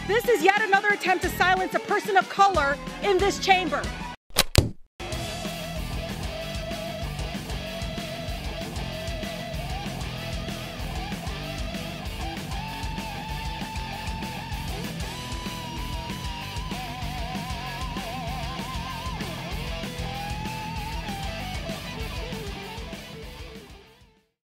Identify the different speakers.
Speaker 1: This is yet another attempt to silence a person of color in this chamber.